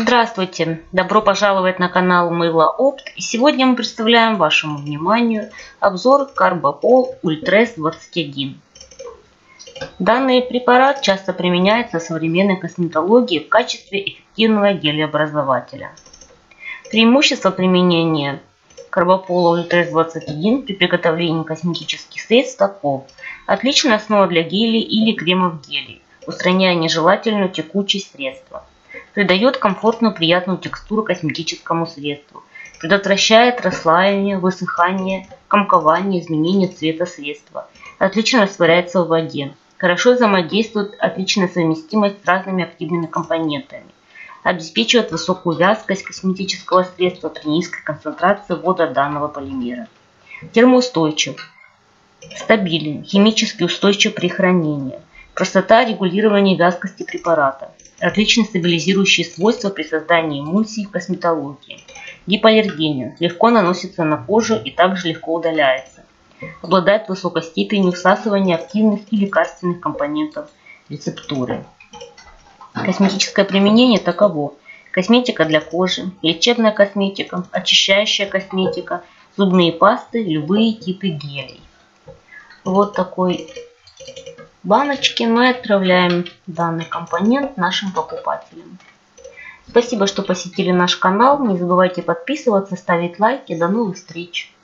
Здравствуйте! Добро пожаловать на канал Мыло Опт. И сегодня мы представляем вашему вниманию обзор Карбопол Ультрес 21. Данный препарат часто применяется в современной косметологии в качестве эффективного гелеобразователя. Преимущество применения Карбопола Ультрес 21 при приготовлении косметических средств таков: отличная основа для гелей или кремов гелей, устраняя нежелательную текучесть средства. Придает комфортную приятную текстуру косметическому средству, предотвращает расслаивание, высыхание, комкование, изменение цвета средства, отлично растворяется в воде, хорошо взаимодействует, отличная совместимость с разными активными компонентами, обеспечивает высокую вязкость косметического средства при низкой концентрации ввода данного полимера. Термоустойчив, стабилен, химически устойчив при хранении, простота регулирования вязкости препарата. Отличные стабилизирующие свойства при создании эмульсий в косметологии. Гипоаллергенен, легко наносится на кожу и также легко удаляется. Обладает высокой степенью всасывания активных и лекарственных компонентов рецептуры. Косметическое применение таково: косметика для кожи, лечебная косметика, очищающая косметика, зубные пасты, любые типы гелей. Вот такой баночки мы отправляем данный компонент нашим покупателям. Спасибо, что посетили наш канал. Не забывайте подписываться, ставить лайки. До новых встреч!